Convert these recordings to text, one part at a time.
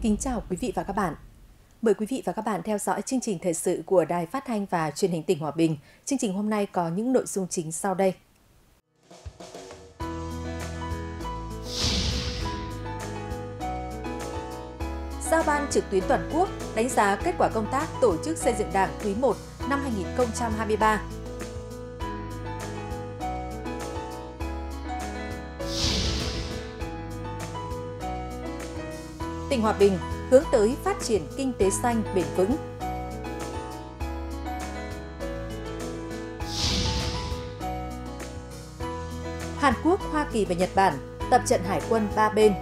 Kính chào quý vị và các bạn. Mời quý vị và các bạn theo dõi chương trình thời sự của Đài Phát thanh và Truyền hình tỉnh Hòa Bình. Chương trình hôm nay có những nội dung chính sau đây. Giao ban trực tuyến toàn quốc đánh giá kết quả công tác tổ chức xây dựng Đảng quý 1 năm 2023. Tỉnh Hòa Bình hướng tới phát triển kinh tế xanh bền vững. Hàn Quốc, Hoa Kỳ và Nhật Bản tập trận hải quân ba bên.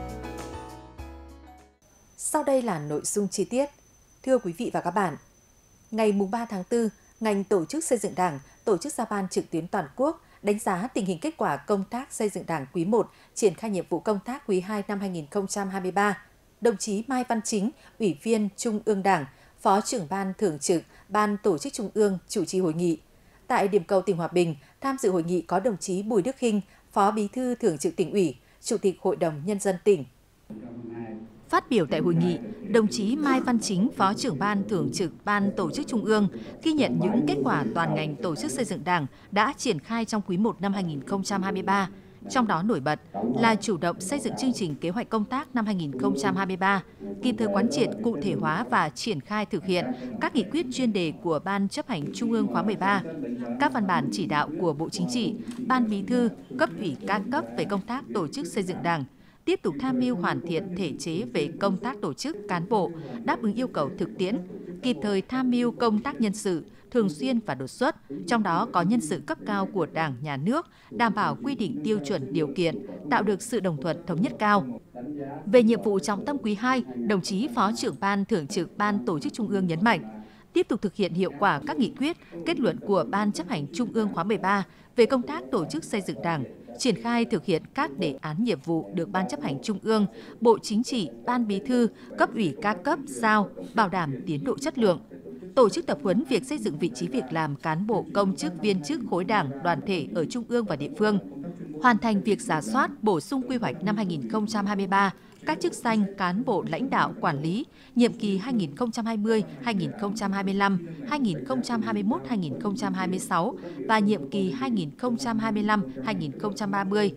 Sau đây là nội dung chi tiết. Thưa quý vị và các bạn, ngày 3 tháng 4, ngành tổ chức xây dựng Đảng tổ chức giao ban trực tuyến toàn quốc đánh giá tình hình kết quả công tác xây dựng Đảng quý 1, triển khai nhiệm vụ công tác quý 2 năm 2023. Đồng chí Mai Văn Chính, Ủy viên Trung ương Đảng, Phó trưởng Ban Thường trực Ban Tổ chức Trung ương chủ trì hội nghị. Tại điểm cầu tỉnh Hòa Bình, tham dự hội nghị có đồng chí Bùi Đức Hinh, Phó Bí thư Thường trực Tỉnh ủy, Chủ tịch Hội đồng Nhân dân tỉnh. Phát biểu tại hội nghị, đồng chí Mai Văn Chính, Phó trưởng Ban Thường trực Ban Tổ chức Trung ương, ghi nhận những kết quả toàn ngành tổ chức xây dựng Đảng đã triển khai trong quý 1 năm 2023. Trong đó nổi bật là chủ động xây dựng chương trình kế hoạch công tác năm 2023, kịp thời quán triệt cụ thể hóa và triển khai thực hiện các nghị quyết chuyên đề của Ban Chấp hành Trung ương khóa 13, các văn bản chỉ đạo của Bộ Chính trị, Ban Bí thư, cấp ủy các cấp về công tác tổ chức xây dựng Đảng, tiếp tục tham mưu hoàn thiện thể chế về công tác tổ chức cán bộ, đáp ứng yêu cầu thực tiễn, kịp thời tham mưu công tác nhân sự, thường xuyên và đột xuất, trong đó có nhân sự cấp cao của Đảng, Nhà nước, đảm bảo quy định tiêu chuẩn điều kiện, tạo được sự đồng thuận thống nhất cao. Về nhiệm vụ trọng tâm quý 2, đồng chí Phó trưởng Ban Thường trực Ban Tổ chức Trung ương nhấn mạnh, tiếp tục thực hiện hiệu quả các nghị quyết, kết luận của Ban Chấp hành Trung ương khóa 13 về công tác tổ chức xây dựng Đảng, triển khai thực hiện các đề án nhiệm vụ được Ban Chấp hành Trung ương, Bộ Chính trị, Ban Bí thư, cấp ủy các cấp giao, bảo đảm tiến độ chất lượng. Tổ chức tập huấn việc xây dựng vị trí việc làm cán bộ công chức viên chức khối Đảng, đoàn thể ở trung ương và địa phương. Hoàn thành việc rà soát, bổ sung quy hoạch năm 2023, các chức danh cán bộ lãnh đạo quản lý, nhiệm kỳ 2020-2025, 2021-2026 và nhiệm kỳ 2025-2030,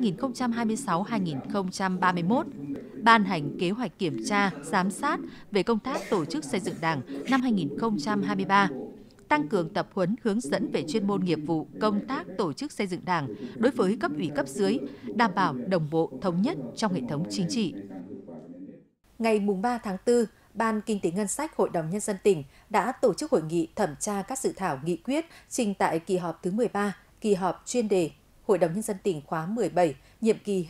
2026-2031. Ban hành kế hoạch kiểm tra, giám sát về công tác tổ chức xây dựng Đảng năm 2023. Tăng cường tập huấn hướng dẫn về chuyên môn nghiệp vụ công tác tổ chức xây dựng Đảng đối với cấp ủy cấp dưới, đảm bảo đồng bộ thống nhất trong hệ thống chính trị. Ngày 3 tháng 4, Ban Kinh tế Ngân sách Hội đồng Nhân dân tỉnh đã tổ chức hội nghị thẩm tra các dự thảo nghị quyết trình tại kỳ họp thứ 13, kỳ họp chuyên đề Hội đồng Nhân dân tỉnh khóa 17, nhiệm kỳ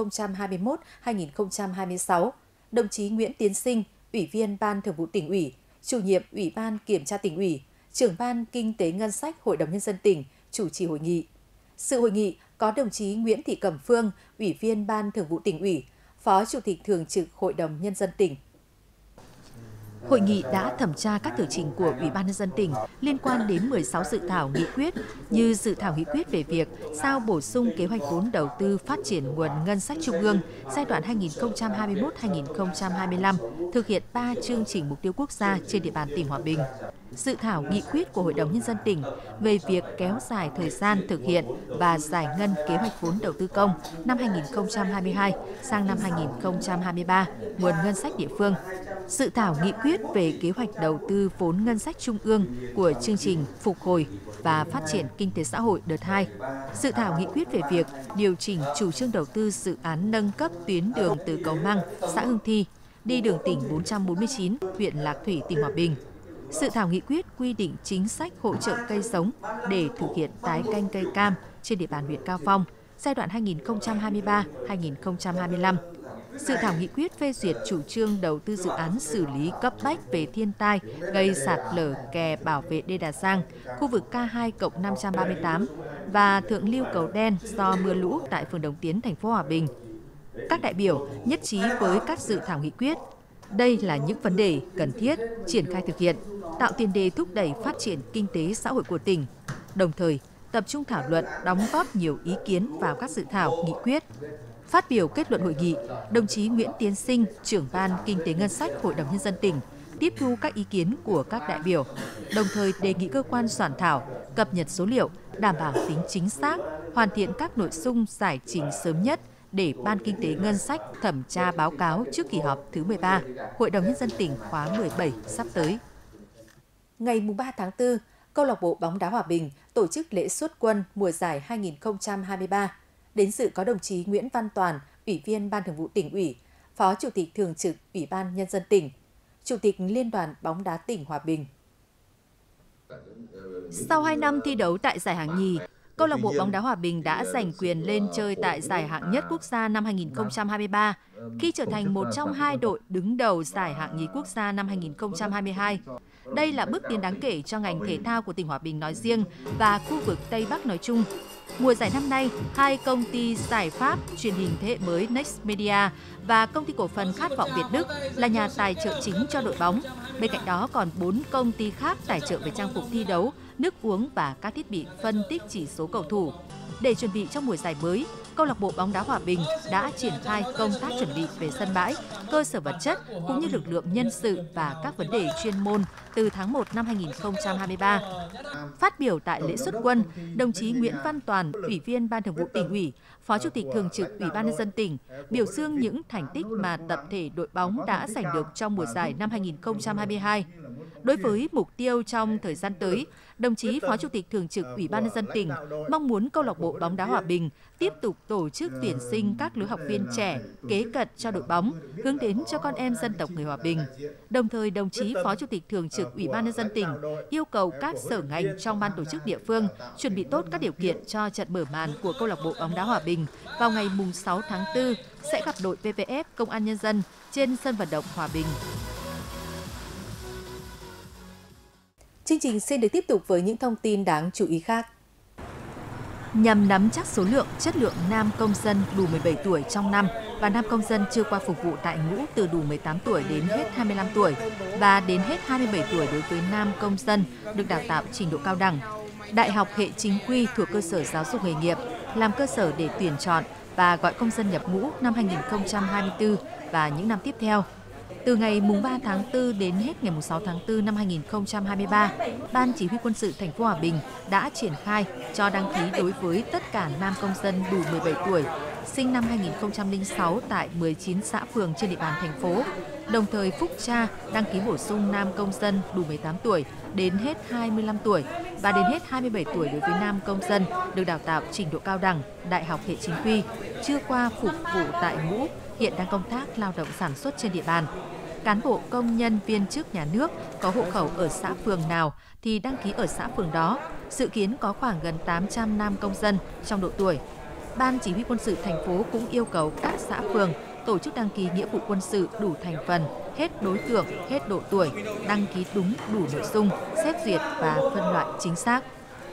2021-2026. Đồng chí Nguyễn Tiến Sinh, Ủy viên Ban Thường vụ Tỉnh ủy, Chủ nhiệm Ủy ban Kiểm tra Tỉnh ủy, Trưởng Ban Kinh tế Ngân sách Hội đồng Nhân dân tỉnh chủ trì hội nghị. Sự hội nghị có đồng chí Nguyễn Thị Cẩm Phương, Ủy viên Ban Thường vụ Tỉnh ủy, Phó Chủ tịch Thường trực Hội đồng Nhân dân tỉnh. Hội nghị đã thẩm tra các tờ trình của Ủy ban Nhân dân tỉnh liên quan đến 16 dự thảo nghị quyết như dự thảo nghị quyết về việc giao bổ sung kế hoạch vốn đầu tư phát triển nguồn ngân sách trung ương giai đoạn 2021-2025, thực hiện 3 chương trình mục tiêu quốc gia trên địa bàn tỉnh Hòa Bình. Dự thảo nghị quyết của Hội đồng Nhân dân tỉnh về việc kéo dài thời gian thực hiện và giải ngân kế hoạch vốn đầu tư công năm 2022 sang năm 2023, nguồn ngân sách địa phương. Dự thảo nghị quyết về kế hoạch đầu tư vốn ngân sách trung ương của chương trình phục hồi và phát triển kinh tế xã hội đợt 2. Dự thảo nghị quyết về việc điều chỉnh chủ trương đầu tư dự án nâng cấp tuyến đường từ Cầu Măng, xã Hưng Thi, đi đường tỉnh 449, huyện Lạc Thủy, tỉnh Hòa Bình. Dự thảo nghị quyết quy định chính sách hỗ trợ cây giống để thực hiện tái canh cây cam trên địa bàn huyện Cao Phong giai đoạn 2023-2025. Dự thảo nghị quyết phê duyệt chủ trương đầu tư dự án xử lý cấp bách về thiên tai gây sạt lở kè bảo vệ đê Đà Giang, khu vực K2+538 và thượng lưu cầu đen do mưa lũ tại phường Đồng Tiến, thành phố Hòa Bình. Các đại biểu nhất trí với các dự thảo nghị quyết. Đây là những vấn đề cần thiết triển khai thực hiện, tạo tiền đề thúc đẩy phát triển kinh tế xã hội của tỉnh, đồng thời tập trung thảo luận, đóng góp nhiều ý kiến vào các dự thảo nghị quyết. Phát biểu kết luận hội nghị, đồng chí Nguyễn Tiến Sinh, trưởng ban Kinh tế Ngân sách Hội đồng Nhân dân tỉnh, tiếp thu các ý kiến của các đại biểu, đồng thời đề nghị cơ quan soạn thảo cập nhật số liệu, đảm bảo tính chính xác, hoàn thiện các nội dung giải trình sớm nhất để Ban Kinh tế Ngân sách thẩm tra báo cáo trước kỳ họp thứ 13, Hội đồng Nhân dân tỉnh khóa 17 sắp tới. Ngày 3 tháng 4, Câu lạc bộ bóng đá Hòa Bình tổ chức lễ xuất quân mùa giải 2023. Đến dự có đồng chí Nguyễn Văn Toàn, Ủy viên Ban Thường vụ Tỉnh ủy, Phó Chủ tịch Thường trực Ủy ban Nhân dân tỉnh, Chủ tịch Liên đoàn bóng đá tỉnh Hòa Bình. Sau 2 năm thi đấu tại giải hạng nhì, Câu lạc bộ bóng đá Hòa Bình đã giành quyền lên chơi tại giải hạng nhất quốc gia năm 2023 khi trở thành một trong 2 đội đứng đầu giải hạng nhì quốc gia năm 2022. Đây là bước tiến đáng kể cho ngành thể thao của tỉnh Hòa Bình nói riêng và khu vực Tây Bắc nói chung. Mùa giải năm nay, 2 công ty giải pháp truyền hình thế hệ mới Next Media và công ty cổ phần Khát vọng Việt Đức là nhà tài trợ chính cho đội bóng. Bên cạnh đó còn 4 công ty khác tài trợ về trang phục thi đấu, nước uống và các thiết bị phân tích chỉ số cầu thủ. Để chuẩn bị cho mùa giải mới, Câu lạc bộ bóng đá Hòa Bình đã triển khai công tác chuẩn bị về sân bãi, cơ sở vật chất cũng như lực lượng nhân sự và các vấn đề chuyên môn từ tháng 1 năm 2023. Phát biểu tại lễ xuất quân, đồng chí Nguyễn Văn Toàn, Ủy viên Ban Thường vụ Tỉnh ủy, Phó Chủ tịch Thường trực Ủy ban Nhân dân tỉnh, biểu dương những thành tích mà tập thể đội bóng đã giành được trong mùa giải năm 2022. Đối với mục tiêu trong thời gian tới, đồng chí Phó Chủ tịch Thường trực Ủy ban Nhân dân tỉnh mong muốn Câu lạc bộ bóng đá Hòa Bình tiếp tục tổ chức tuyển sinh các lứa học viên trẻ kế cận cho đội bóng, hướng đến cho con em dân tộc người Hòa Bình. Đồng thời, đồng chí Phó Chủ tịch Thường trực Ủy ban Nhân dân tỉnh yêu cầu các sở ngành trong ban tổ chức địa phương chuẩn bị tốt các điều kiện cho trận mở màn của Câu lạc bộ bóng đá Hòa Bình vào ngày 6 tháng 4 sẽ gặp đội PVF Công an Nhân dân trên sân vận động Hòa Bình. Chương trình xin được tiếp tục với những thông tin đáng chú ý khác. Nhằm nắm chắc số lượng, chất lượng nam công dân đủ 17 tuổi trong năm và nam công dân chưa qua phục vụ tại ngũ từ đủ 18 tuổi đến hết 25 tuổi và đến hết 27 tuổi đối với nam công dân được đào tạo trình độ cao đẳng, đại học hệ chính quy thuộc cơ sở giáo dục nghề nghiệp làm cơ sở để tuyển chọn và gọi công dân nhập ngũ năm 2024 và những năm tiếp theo. Từ ngày 3 tháng 4 đến hết ngày 6 tháng 4 năm 2023, Ban Chỉ huy Quân sự thành phố Hòa Bình đã triển khai cho đăng ký đối với tất cả nam công dân đủ 17 tuổi, sinh năm 2006 tại 19 xã phường trên địa bàn thành phố. Đồng thời phúc tra đăng ký bổ sung nam công dân đủ 18 tuổi đến hết 25 tuổi và đến hết 27 tuổi đối với nam công dân được đào tạo trình độ cao đẳng, đại học hệ chính quy, chưa qua phục vụ tại ngũ, hiện đang công tác lao động sản xuất trên địa bàn. Cán bộ công nhân viên chức nhà nước có hộ khẩu ở xã phường nào thì đăng ký ở xã phường đó. Dự kiến có khoảng gần 800 nam công dân trong độ tuổi. Ban Chỉ huy Quân sự thành phố cũng yêu cầu các xã phường tổ chức đăng ký nghĩa vụ quân sự đủ thành phần, hết đối tượng, hết độ tuổi, đăng ký đúng đủ nội dung, xét duyệt và phân loại chính xác.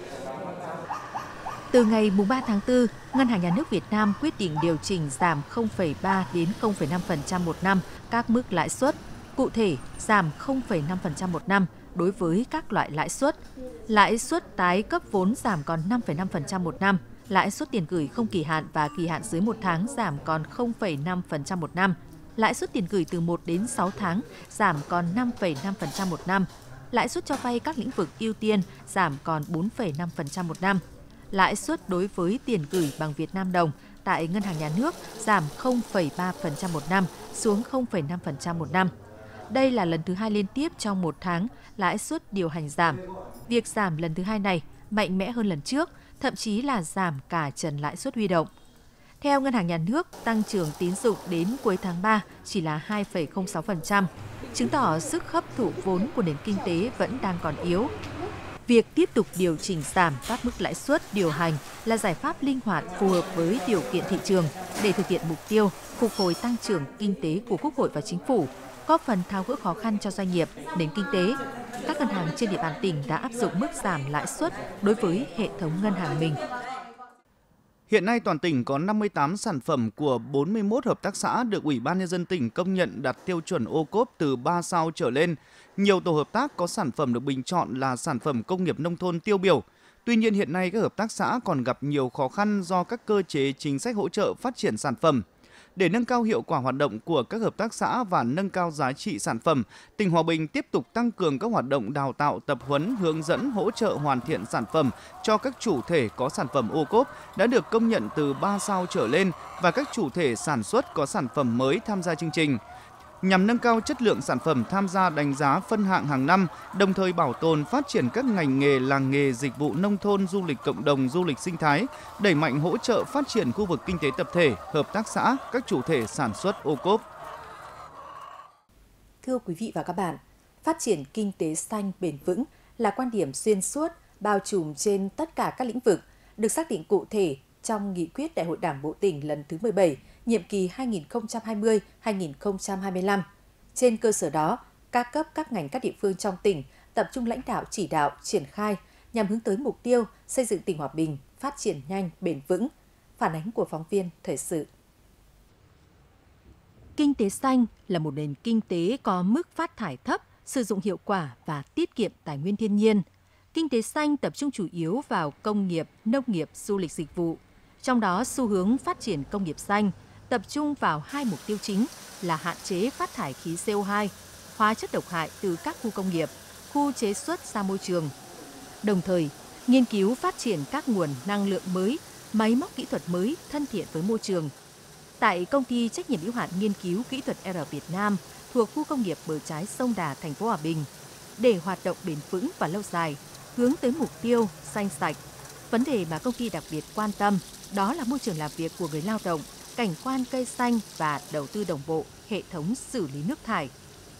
Từ ngày 3 tháng 4, Ngân hàng Nhà nước Việt Nam quyết định điều chỉnh giảm 0,3 đến 0,5% một năm các mức lãi suất. Cụ thể, giảm 0,5% một năm đối với các loại lãi suất. Lãi suất tái cấp vốn giảm còn 5,5% một năm. Lãi suất tiền gửi không kỳ hạn và kỳ hạn dưới 1 tháng giảm còn 0,5% một năm. Lãi suất tiền gửi từ 1 đến 6 tháng giảm còn 5,5% một năm. Lãi suất cho vay các lĩnh vực ưu tiên giảm còn 4,5% một năm. Lãi suất đối với tiền gửi bằng Việt Nam đồng tại Ngân hàng Nhà nước giảm 0,3% một năm xuống 0,5% một năm. Đây là lần thứ 2 liên tiếp trong 1 tháng lãi suất điều hành giảm. Việc giảm lần thứ 2 này mạnh mẽ hơn lần trước, thậm chí là giảm cả trần lãi suất huy động. Theo Ngân hàng Nhà nước, tăng trưởng tín dụng đến cuối tháng 3 chỉ là 2,06%, chứng tỏ sức hấp thụ vốn của nền kinh tế vẫn đang còn yếu. Việc tiếp tục điều chỉnh giảm các mức lãi suất điều hành là giải pháp linh hoạt phù hợp với điều kiện thị trường để thực hiện mục tiêu phục hồi tăng trưởng kinh tế của Quốc hội và Chính phủ, góp phần tháo gỡ khó khăn cho doanh nghiệp, nền kinh tế. Các ngân hàng trên địa bàn tỉnh đã áp dụng mức giảm lãi suất đối với hệ thống ngân hàng mình. Hiện nay toàn tỉnh có 58 sản phẩm của 41 hợp tác xã được Ủy ban Nhân dân tỉnh công nhận đạt tiêu chuẩn ô cốp từ 3 sao trở lên. Nhiều tổ hợp tác có sản phẩm được bình chọn là sản phẩm công nghiệp nông thôn tiêu biểu. Tuy nhiên hiện nay các hợp tác xã còn gặp nhiều khó khăn do các cơ chế chính sách hỗ trợ phát triển sản phẩm. Để nâng cao hiệu quả hoạt động của các hợp tác xã và nâng cao giá trị sản phẩm, tỉnh Hòa Bình tiếp tục tăng cường các hoạt động đào tạo, tập huấn, hướng dẫn, hỗ trợ hoàn thiện sản phẩm cho các chủ thể có sản phẩm ô cốp đã được công nhận từ 3 sao trở lên và các chủ thể sản xuất có sản phẩm mới tham gia chương trình. Nhằm nâng cao chất lượng sản phẩm tham gia đánh giá phân hạng hàng năm, đồng thời bảo tồn phát triển các ngành nghề, làng nghề, dịch vụ nông thôn, du lịch cộng đồng, du lịch sinh thái, đẩy mạnh hỗ trợ phát triển khu vực kinh tế tập thể, hợp tác xã, các chủ thể sản xuất ô cốp. Thưa quý vị và các bạn, phát triển kinh tế xanh bền vững là quan điểm xuyên suốt, bao trùm trên tất cả các lĩnh vực, được xác định cụ thể trong nghị quyết Đại hội Đảng bộ tỉnh lần thứ 17, nhiệm kỳ 2020-2025. Trên cơ sở đó, các cấp, các ngành, các địa phương trong tỉnh tập trung lãnh đạo, chỉ đạo, triển khai nhằm hướng tới mục tiêu xây dựng tỉnh Hòa Bình phát triển nhanh, bền vững. Phản ánh của phóng viên Thời sự. Kinh tế xanh là một nền kinh tế có mức phát thải thấp, sử dụng hiệu quả và tiết kiệm tài nguyên thiên nhiên. Kinh tế xanh tập trung chủ yếu vào công nghiệp, nông nghiệp, du lịch dịch vụ. Trong đó, xu hướng phát triển công nghiệp xanh tập trung vào hai mục tiêu chính là hạn chế phát thải khí CO2, hóa chất độc hại từ các khu công nghiệp, khu chế xuất ra môi trường. Đồng thời, nghiên cứu phát triển các nguồn năng lượng mới, máy móc kỹ thuật mới thân thiện với môi trường. Tại công ty trách nhiệm hữu hạn nghiên cứu kỹ thuật R Việt Nam thuộc khu công nghiệp bờ trái sông Đà, thành phố Hòa Bình, để hoạt động bền vững và lâu dài, hướng tới mục tiêu xanh sạch. Vấn đề mà công ty đặc biệt quan tâm đó là môi trường làm việc của người lao động, cảnh quan cây xanh và đầu tư đồng bộ hệ thống xử lý nước thải.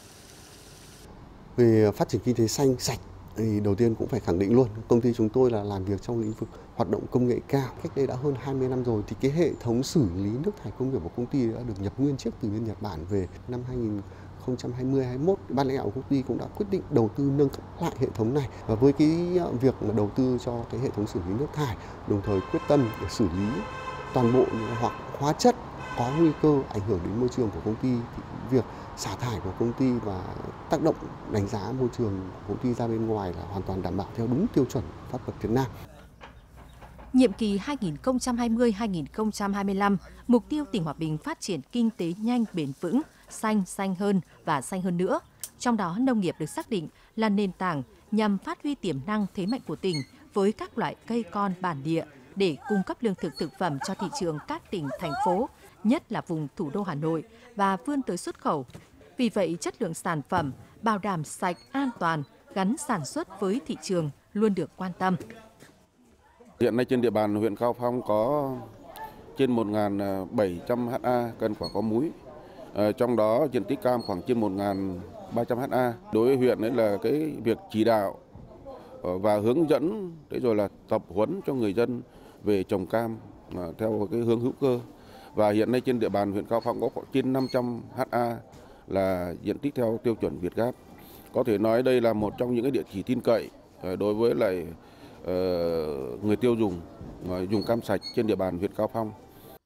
Về phát triển kinh tế xanh sạch thì đầu tiên cũng phải khẳng định luôn, công ty chúng tôi là làm việc trong lĩnh vực hoạt động công nghệ cao. Cách đây đã hơn 20 năm rồi thì cái hệ thống xử lý nước thải công nghiệp của công ty đã được nhập nguyên chiếc từ bên Nhật Bản về năm 2020-21. Ban lãnh đạo của công ty cũng đã quyết định đầu tư nâng cấp lại hệ thống này, và với cái việc mà đầu tư cho cái hệ thống xử lý nước thải, đồng thời quyết tâm để xử lý toàn bộ những hoặc hóa chất có nguy cơ ảnh hưởng đến môi trường của công ty, thì việc xả thải của công ty và tác động đánh giá môi trường của công ty ra bên ngoài là hoàn toàn đảm bảo theo đúng tiêu chuẩn pháp luật Việt Nam. Nhiệm kỳ 2020-2025, mục tiêu tỉnh Hòa Bình phát triển kinh tế nhanh, bền vững, xanh hơn và xanh hơn nữa. Trong đó, nông nghiệp được xác định là nền tảng nhằm phát huy tiềm năng thế mạnh của tỉnh với các loại cây con bản địa để cung cấp lương thực thực phẩm cho thị trường các tỉnh, thành phố, nhất là vùng thủ đô Hà Nội và vươn tới xuất khẩu. Vì vậy, chất lượng sản phẩm, bảo đảm sạch, an toàn, gắn sản xuất với thị trường luôn được quan tâm. Hiện nay trên địa bàn huyện Cao Phong có trên 1.700 ha cây quả có múi. Trong đó diện tích cam khoảng trên 1.300 ha. Đối với huyện đấy là cái việc chỉ đạo và hướng dẫn, thế rồi là tập huấn cho người dân về trồng cam theo cái hướng hữu cơ. Và hiện nay trên địa bàn huyện Cao Phong có khoảng trên 500 ha là diện tích theo tiêu chuẩn Việt Gáp. Có thể nói đây là một trong những cái địa chỉ tin cậy đối với lại người tiêu dùng dùng cam sạch trên địa bàn huyện Cao Phong.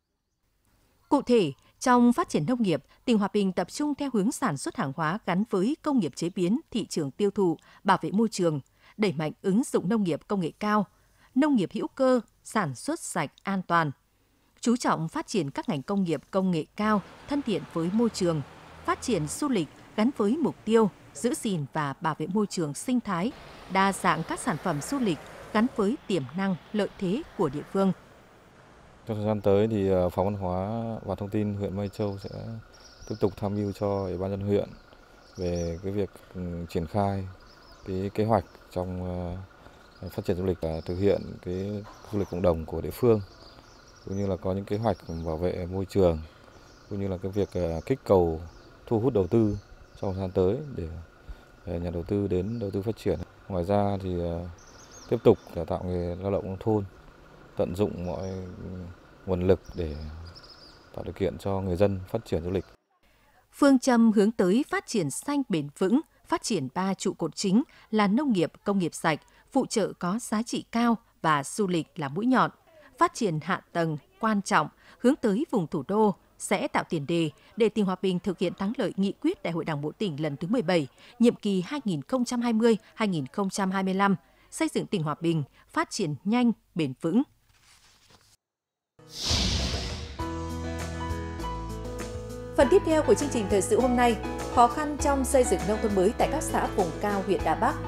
Cụ thể, trong phát triển nông nghiệp, tỉnh Hòa Bình tập trung theo hướng sản xuất hàng hóa gắn với công nghiệp chế biến, thị trường tiêu thụ, bảo vệ môi trường, đẩy mạnh ứng dụng nông nghiệp công nghệ cao, nông nghiệp hữu cơ, sản xuất sạch, an toàn. Chú trọng phát triển các ngành công nghiệp công nghệ cao, thân thiện với môi trường, phát triển du lịch gắn với mục tiêu giữ gìn và bảo vệ môi trường sinh thái, đa dạng các sản phẩm du lịch gắn với tiềm năng, lợi thế của địa phương. Trong thời gian tới thì Phòng Văn hóa và Thông tin huyện Mai Châu sẽ tiếp tục tham mưu cho Ủy ban nhân dân huyện về cái việc triển khai cái kế hoạch trong phát triển du lịch và thực hiện cái du lịch cộng đồng của địa phương, cũng như là có những kế hoạch bảo vệ môi trường, cũng như là cái việc kích cầu thu hút đầu tư trong thời gian tới để nhà đầu tư đến đầu tư phát triển. Ngoài ra thì tiếp tục đào tạo nghề lao động nông thôn, tận dụng mọi nguồn lực để tạo điều kiện cho người dân phát triển du lịch. Phương châm hướng tới phát triển xanh bền vững, phát triển 3 trụ cột chính là nông nghiệp, công nghiệp sạch, phụ trợ có giá trị cao và du lịch là mũi nhọn. Phát triển hạ tầng quan trọng hướng tới vùng thủ đô sẽ tạo tiền đề để tỉnh Hòa Bình thực hiện thắng lợi nghị quyết Đại hội Đảng bộ tỉnh lần thứ 17, nhiệm kỳ 2020-2025, xây dựng tỉnh Hòa Bình phát triển nhanh, bền vững. Phần tiếp theo của chương trình thời sự hôm nay, khó khăn trong xây dựng nông thôn mới tại các xã vùng cao huyện Đà Bắc.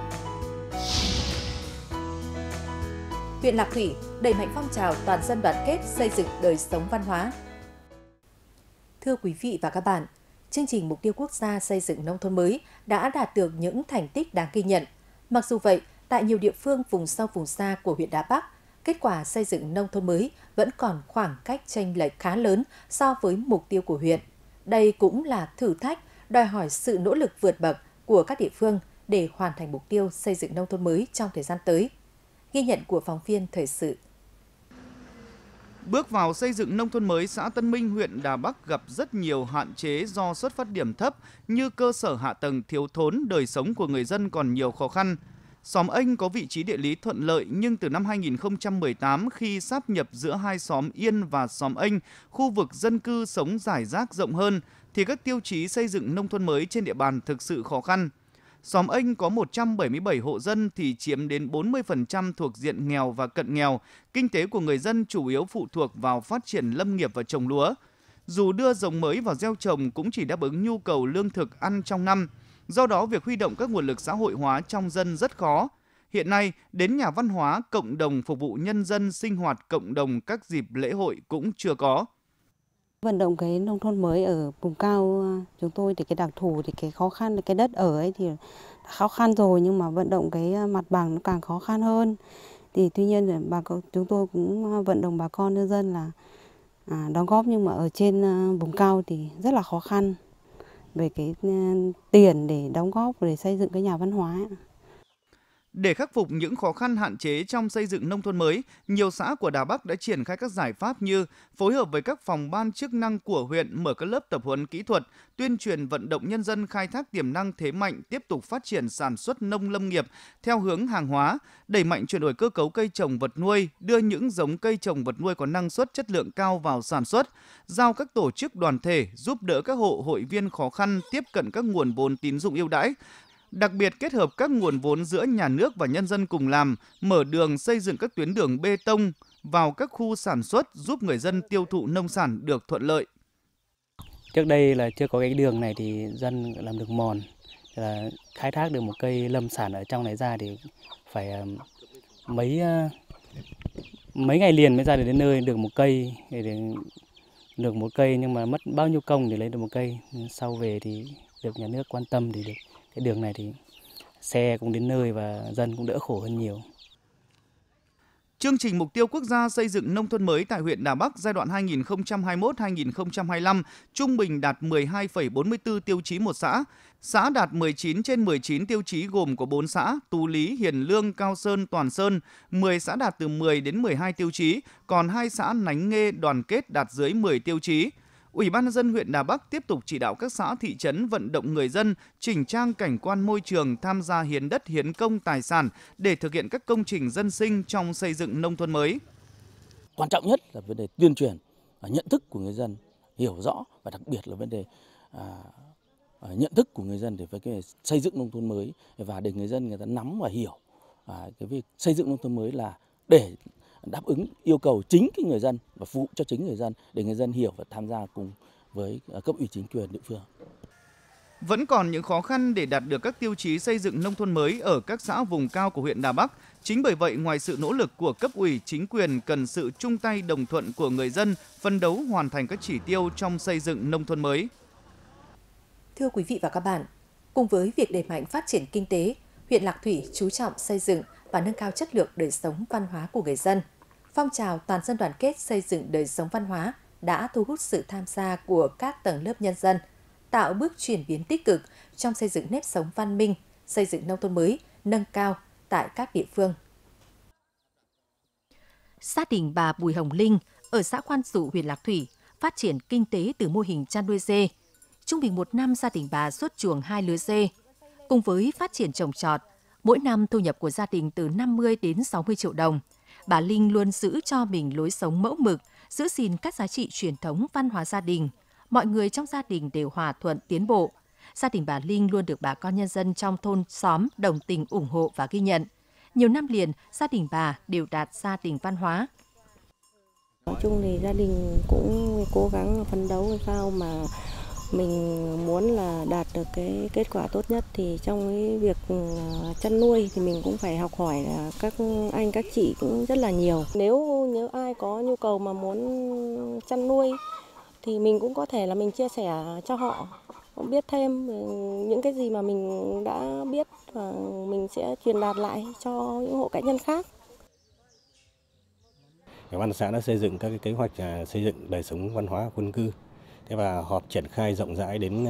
Huyện Lạc Thủy đẩy mạnh phong trào toàn dân đoàn kết xây dựng đời sống văn hóa. Thưa quý vị và các bạn, chương trình Mục tiêu Quốc gia xây dựng nông thôn mới đã đạt được những thành tích đáng ghi nhận. Mặc dù vậy, tại nhiều địa phương vùng sâu vùng xa của huyện Đà Bắc, kết quả xây dựng nông thôn mới vẫn còn khoảng cách chênh lệch khá lớn so với mục tiêu của huyện. Đây cũng là thử thách, đòi hỏi sự nỗ lực vượt bậc của các địa phương để hoàn thành mục tiêu xây dựng nông thôn mới trong thời gian tới. Ghi nhận của phóng viên thời sự. Bước vào xây dựng nông thôn mới, xã Tân Minh, huyện Đà Bắc gặp rất nhiều hạn chế do xuất phát điểm thấp như cơ sở hạ tầng thiếu thốn, đời sống của người dân còn nhiều khó khăn. Xóm Ênh có vị trí địa lý thuận lợi nhưng từ năm 2018 khi sáp nhập giữa hai xóm Yên và xóm Ênh, khu vực dân cư sống rải rác rộng hơn thì các tiêu chí xây dựng nông thôn mới trên địa bàn thực sự khó khăn. Xóm Ênh có 177 hộ dân thì chiếm đến 40% thuộc diện nghèo và cận nghèo. Kinh tế của người dân chủ yếu phụ thuộc vào phát triển lâm nghiệp và trồng lúa. Dù đưa giống mới vào gieo trồng cũng chỉ đáp ứng nhu cầu lương thực ăn trong năm. Do đó, việc huy động các nguồn lực xã hội hóa trong dân rất khó. Hiện nay, đến nhà văn hóa, cộng đồng phục vụ nhân dân sinh hoạt cộng đồng các dịp lễ hội cũng chưa có. Vận động cái nông thôn mới ở vùng cao chúng tôi thì cái đặc thù thì cái khó khăn, cái đất ở ấy thì khó khăn rồi, nhưng mà vận động cái mặt bằng nó càng khó khăn hơn. Thì tuy nhiên chúng tôi cũng vận động bà con nhân dân là đóng góp, nhưng mà ở trên vùng cao thì rất là khó khăn về cái tiền để đóng góp để xây dựng cái nhà văn hóa. Để khắc phục những khó khăn hạn chế trong xây dựng nông thôn mới, nhiều xã của Đà Bắc đã triển khai các giải pháp như phối hợp với các phòng ban chức năng của huyện mở các lớp tập huấn kỹ thuật, tuyên truyền vận động nhân dân khai thác tiềm năng thế mạnh, tiếp tục phát triển sản xuất nông lâm nghiệp theo hướng hàng hóa, đẩy mạnh chuyển đổi cơ cấu cây trồng vật nuôi, đưa những giống cây trồng vật nuôi có năng suất chất lượng cao vào sản xuất, giao các tổ chức đoàn thể giúp đỡ các hộ hội viên khó khăn tiếp cận các nguồn vốn tín dụng ưu đãi. Đặc biệt kết hợp các nguồn vốn giữa nhà nước và nhân dân cùng làm, mở đường xây dựng các tuyến đường bê tông vào các khu sản xuất giúp người dân tiêu thụ nông sản được thuận lợi. Trước đây là chưa có cái đường này thì dân làm được mòn, là khai thác được một cây lâm sản ở trong này ra thì phải mấy ngày liền mới ra đến nơi được một cây, được một cây nhưng mà mất bao nhiêu công để lấy được một cây. Sau về thì được nhà nước quan tâm thì được cái đường này thì xe cũng đến nơi và dân cũng đỡ khổ hơn nhiều. Chương trình Mục tiêu Quốc gia xây dựng nông thôn mới tại huyện Đà Bắc giai đoạn 2021-2025 trung bình đạt 12,44 tiêu chí một xã. Xã đạt 19 trên 19 tiêu chí gồm có 4 xã Tú Lý, Hiền Lương, Cao Sơn, Toàn Sơn, 10 xã đạt từ 10 đến 12 tiêu chí, còn 2 xã Nánh Nghê, Đoàn Kết đạt dưới 10 tiêu chí. Ủy ban nhân dân huyện Đà Bắc tiếp tục chỉ đạo các xã thị trấn vận động người dân chỉnh trang cảnh quan môi trường, tham gia hiến đất hiến công tài sản để thực hiện các công trình dân sinh trong xây dựng nông thôn mới. Quan trọng nhất là vấn đề tuyên truyền và nhận thức của người dân hiểu rõ, và đặc biệt là vấn đề nhận thức của người dân để với xây dựng nông thôn mới, và để người dân người ta nắm và hiểu cái việc xây dựng nông thôn mới là để đáp ứng yêu cầu chính cái người dân và phục vụ cho chính người dân, để người dân hiểu và tham gia cùng với cấp ủy chính quyền địa phương. Vẫn còn những khó khăn để đạt được các tiêu chí xây dựng nông thôn mới ở các xã vùng cao của huyện Đà Bắc. Chính bởi vậy, ngoài sự nỗ lực của cấp ủy chính quyền, cần sự chung tay đồng thuận của người dân phấn đấu hoàn thành các chỉ tiêu trong xây dựng nông thôn mới. Thưa quý vị và các bạn, cùng với việc đẩy mạnh phát triển kinh tế, huyện Lạc Thủy chú trọng xây dựng và nâng cao chất lượng đời sống văn hóa của người dân. Phong trào toàn dân đoàn kết xây dựng đời sống văn hóa đã thu hút sự tham gia của các tầng lớp nhân dân, tạo bước chuyển biến tích cực trong xây dựng nếp sống văn minh, xây dựng nông thôn mới nâng cao tại các địa phương. Gia đình bà Bùi Hồng Linh ở xã Quan Dụ, huyện Lạc Thủy phát triển kinh tế từ mô hình chăn nuôi dê. Trung bình một năm gia đình bà xuất chuồng 2 lứa dê. Cùng với phát triển trồng trọt, mỗi năm thu nhập của gia đình từ 50 đến 60 triệu đồng. Bà Linh luôn giữ cho mình lối sống mẫu mực, giữ gìn các giá trị truyền thống văn hóa gia đình. Mọi người trong gia đình đều hòa thuận tiến bộ. Gia đình bà Linh luôn được bà con nhân dân trong thôn xóm đồng tình ủng hộ và ghi nhận. Nhiều năm liền, gia đình bà đều đạt gia đình văn hóa. Nói chung thì gia đình cũng cố gắng phấn đấu làm sao mà Mình muốn là đạt được cái kết quả tốt nhất thì trong cái việc chăn nuôi thì mình cũng phải học hỏi là các anh các chị cũng rất là nhiều. Nếu ai có nhu cầu mà muốn chăn nuôi thì mình cũng có thể là mình chia sẻ cho họ, biết thêm những cái gì mà mình đã biết và mình sẽ truyền đạt lại cho những hộ cá nhân khác. Ủy ban xã đã xây dựng các cái kế hoạch xây dựng đời sống văn hóa dân cư. Thế và họp triển khai rộng rãi đến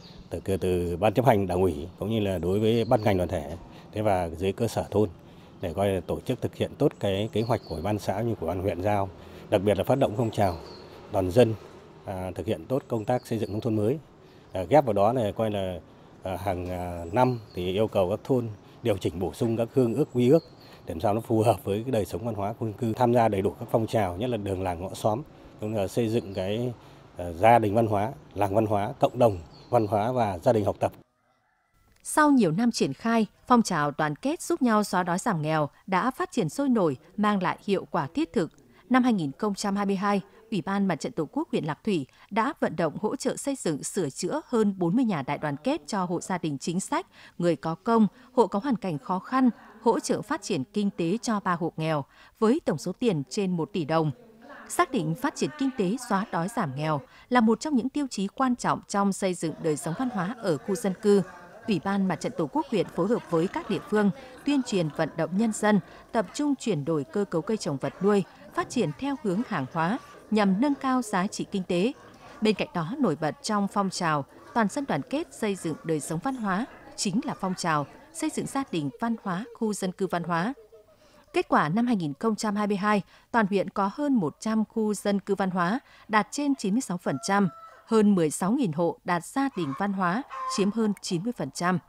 từ ban chấp hành đảng ủy cũng như là đối với ban ngành đoàn thể, thế và dưới cơ sở thôn để coi là tổ chức thực hiện tốt cái kế hoạch của Ủy ban xã như của ban huyện giao, đặc biệt là phát động phong trào toàn dân thực hiện tốt công tác xây dựng nông thôn mới. Ghép vào đó là coi là hàng năm thì yêu cầu các thôn điều chỉnh bổ sung các hương ước quy ước để làm sao nó phù hợp với cái đời sống văn hóa dân cư, tham gia đầy đủ các phong trào, nhất là đường làng ngõ xóm, cũng là xây dựng cái gia đình văn hóa, làng văn hóa, cộng đồng văn hóa và gia đình học tập. Sau nhiều năm triển khai, phong trào đoàn kết giúp nhau xóa đói giảm nghèo đã phát triển sôi nổi, mang lại hiệu quả thiết thực. Năm 2022, Ủy ban Mặt trận Tổ quốc huyện Lạc Thủy đã vận động hỗ trợ xây dựng sửa chữa hơn 40 nhà đại đoàn kết cho hộ gia đình chính sách, người có công, hộ có hoàn cảnh khó khăn, hỗ trợ phát triển kinh tế cho 3 hộ nghèo, với tổng số tiền trên 1 tỷ đồng. Xác định phát triển kinh tế xóa đói giảm nghèo là một trong những tiêu chí quan trọng trong xây dựng đời sống văn hóa ở khu dân cư. Ủy ban Mặt trận Tổ quốc huyện phối hợp với các địa phương tuyên truyền vận động nhân dân tập trung chuyển đổi cơ cấu cây trồng vật nuôi, phát triển theo hướng hàng hóa nhằm nâng cao giá trị kinh tế. Bên cạnh đó, nổi bật trong phong trào toàn dân đoàn kết xây dựng đời sống văn hóa chính là phong trào xây dựng gia đình văn hóa, khu dân cư văn hóa. Kết quả năm 2022, toàn huyện có hơn 100 khu dân cư văn hóa, đạt trên 96%, hơn 16.000 hộ đạt gia đình văn hóa, chiếm hơn 90%.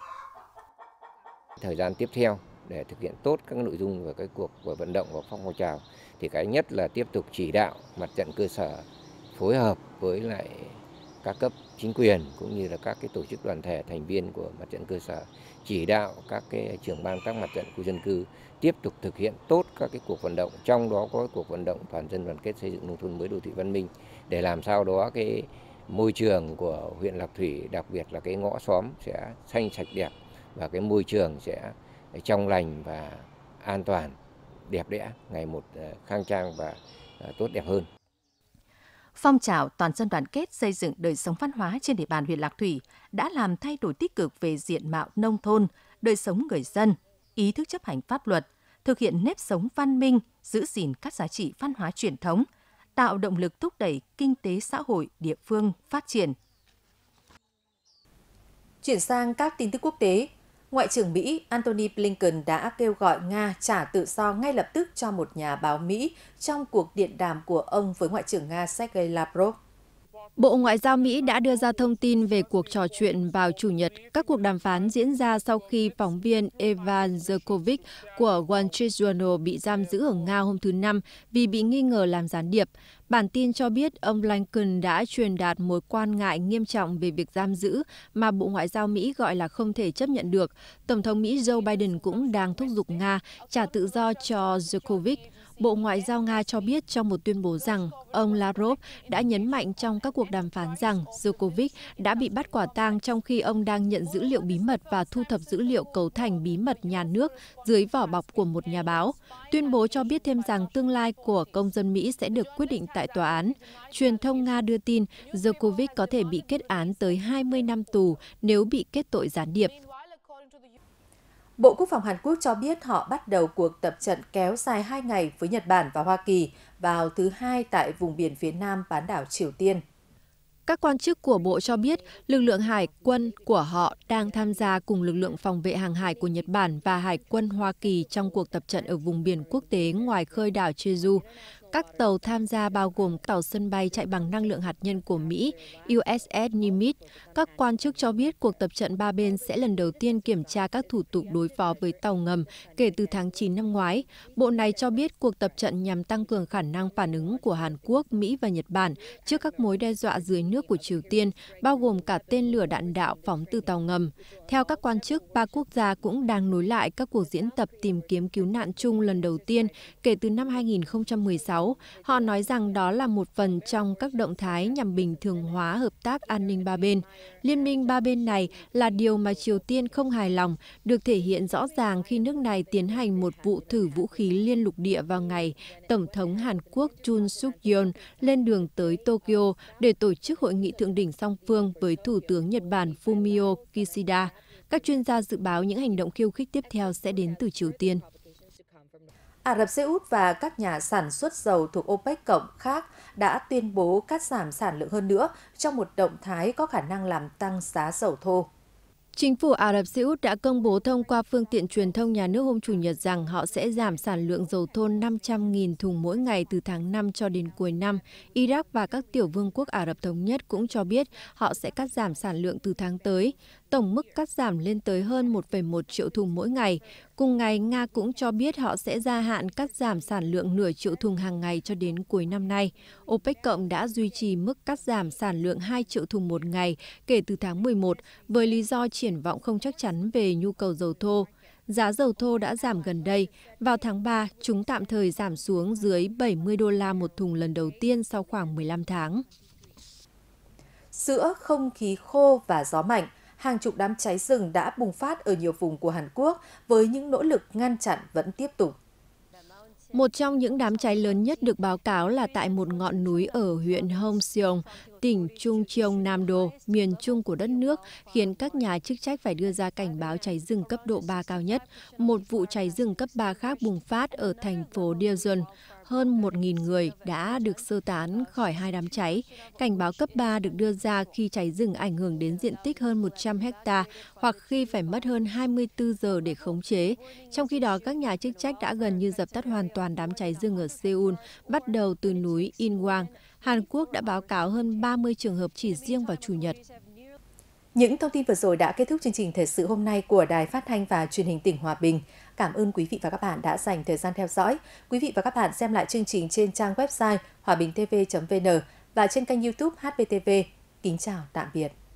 Thời gian tiếp theo để thực hiện tốt các nội dung về cái cuộc vận động và phong trào thì cái nhất là tiếp tục chỉ đạo mặt trận cơ sở phối hợp với lại các cấp chính quyền cũng như là các cái tổ chức đoàn thể thành viên của mặt trận cơ sở, chỉ đạo các cái trưởng ban các mặt trận khu dân cư tiếp tục thực hiện tốt các cái cuộc vận động, trong đó có cuộc vận động toàn dân đoàn kết xây dựng nông thôn mới đô thị văn minh, để làm sao đó cái môi trường của huyện Lạc Thủy, đặc biệt là cái ngõ xóm sẽ xanh sạch đẹp và cái môi trường sẽ trong lành và an toàn, đẹp đẽ, ngày một khang trang và tốt đẹp hơn. Phong trào toàn dân đoàn kết xây dựng đời sống văn hóa trên địa bàn huyện Lạc Thủy đã làm thay đổi tích cực về diện mạo nông thôn, đời sống người dân, ý thức chấp hành pháp luật, thực hiện nếp sống văn minh, giữ gìn các giá trị văn hóa truyền thống, tạo động lực thúc đẩy kinh tế xã hội địa phương phát triển. Chuyển sang các tin tức quốc tế, Ngoại trưởng Mỹ Antony Blinken đã kêu gọi Nga trả tự do ngay lập tức cho một nhà báo Mỹ trong cuộc điện đàm của ông với Ngoại trưởng Nga Sergei Lavrov. Bộ Ngoại giao Mỹ đã đưa ra thông tin về cuộc trò chuyện vào Chủ nhật. Các cuộc đàm phán diễn ra sau khi phóng viên Evan Zerkovich của Wall Street Journal bị giam giữ ở Nga hôm thứ Năm vì bị nghi ngờ làm gián điệp. Bản tin cho biết ông Blinken đã truyền đạt mối quan ngại nghiêm trọng về việc giam giữ mà Bộ Ngoại giao Mỹ gọi là không thể chấp nhận được. Tổng thống Mỹ Joe Biden cũng đang thúc giục Nga trả tự do cho Zerkovich. Bộ Ngoại giao Nga cho biết trong một tuyên bố rằng ông Lavrov đã nhấn mạnh trong các cuộc đàm phán rằng Zerkovich đã bị bắt quả tang trong khi ông đang nhận dữ liệu bí mật và thu thập dữ liệu cấu thành bí mật nhà nước dưới vỏ bọc của một nhà báo. Tuyên bố cho biết thêm rằng tương lai của công dân Mỹ sẽ được quyết định tại tòa án. Truyền thông Nga đưa tin Zerkovich có thể bị kết án tới 20 năm tù nếu bị kết tội gián điệp. Bộ Quốc phòng Hàn Quốc cho biết họ bắt đầu cuộc tập trận kéo dài 2 ngày với Nhật Bản và Hoa Kỳ vào thứ Hai tại vùng biển phía nam bán đảo Triều Tiên. Các quan chức của Bộ cho biết lực lượng hải quân của họ đang tham gia cùng lực lượng phòng vệ hàng hải của Nhật Bản và Hải quân Hoa Kỳ trong cuộc tập trận ở vùng biển quốc tế ngoài khơi đảo Jeju. Các tàu tham gia bao gồm tàu sân bay chạy bằng năng lượng hạt nhân của Mỹ, USS Nimitz. Các quan chức cho biết cuộc tập trận ba bên sẽ lần đầu tiên kiểm tra các thủ tục đối phó với tàu ngầm kể từ tháng 9 năm ngoái. Bộ này cho biết cuộc tập trận nhằm tăng cường khả năng phản ứng của Hàn Quốc, Mỹ và Nhật Bản trước các mối đe dọa dưới nước của Triều Tiên, bao gồm cả tên lửa đạn đạo phóng từ tàu ngầm. Theo các quan chức, ba quốc gia cũng đang nối lại các cuộc diễn tập tìm kiếm cứu nạn chung lần đầu tiên kể từ năm 2016. 6. Họ nói rằng đó là một phần trong các động thái nhằm bình thường hóa hợp tác an ninh ba bên. Liên minh ba bên này là điều mà Triều Tiên không hài lòng, được thể hiện rõ ràng khi nước này tiến hành một vụ thử vũ khí liên lục địa vào ngày Tổng thống Hàn Quốc Yoon Suk Yeol lên đường tới Tokyo để tổ chức hội nghị thượng đỉnh song phương với Thủ tướng Nhật Bản Fumio Kishida. Các chuyên gia dự báo những hành động khiêu khích tiếp theo sẽ đến từ Triều Tiên. Ả Rập Xê Út và các nhà sản xuất dầu thuộc OPEC cộng khác đã tuyên bố cắt giảm sản lượng hơn nữa trong một động thái có khả năng làm tăng giá dầu thô. Chính phủ Ả Rập Xê Út đã công bố thông qua phương tiện truyền thông nhà nước hôm Chủ nhật rằng họ sẽ giảm sản lượng dầu thô 500.000 thùng mỗi ngày từ tháng 5 cho đến cuối năm. Iraq và các tiểu vương quốc Ả Rập Thống Nhất cũng cho biết họ sẽ cắt giảm sản lượng từ tháng tới. Tổng mức cắt giảm lên tới hơn 1,1 triệu thùng mỗi ngày. Cùng ngày, Nga cũng cho biết họ sẽ gia hạn cắt giảm sản lượng nửa triệu thùng hàng ngày cho đến cuối năm nay. OPEC cộng đã duy trì mức cắt giảm sản lượng 2 triệu thùng một ngày kể từ tháng 11 với lý do triển vọng không chắc chắn về nhu cầu dầu thô. Giá dầu thô đã giảm gần đây. Vào tháng 3, chúng tạm thời giảm xuống dưới 70 đô la một thùng lần đầu tiên sau khoảng 15 tháng. Giữa không khí khô và gió mạnh, hàng chục đám cháy rừng đã bùng phát ở nhiều vùng của Hàn Quốc với những nỗ lực ngăn chặn vẫn tiếp tục. Một trong những đám cháy lớn nhất được báo cáo là tại một ngọn núi ở huyện Hongseong, tỉnh Chungcheongnam-do, miền trung của đất nước, khiến các nhà chức trách phải đưa ra cảnh báo cháy rừng cấp độ 3 cao nhất. Một vụ cháy rừng cấp 3 khác bùng phát ở thành phố Daejeon. Hơn 1.000 người đã được sơ tán khỏi hai đám cháy. Cảnh báo cấp 3 được đưa ra khi cháy rừng ảnh hưởng đến diện tích hơn 100 hecta hoặc khi phải mất hơn 24 giờ để khống chế. Trong khi đó, các nhà chức trách đã gần như dập tắt hoàn toàn đám cháy rừng ở Seoul, bắt đầu từ núi Inwang. Hàn Quốc đã báo cáo hơn 30 trường hợp chỉ riêng vào Chủ nhật. Những thông tin vừa rồi đã kết thúc chương trình thời sự hôm nay của Đài Phát thanh và Truyền hình tỉnh Hòa Bình. Cảm ơn quý vị và các bạn đã dành thời gian theo dõi. Quý vị và các bạn xem lại chương trình trên trang website hoabinhtv.vn và trên kênh YouTube HPTV. Kính chào tạm biệt.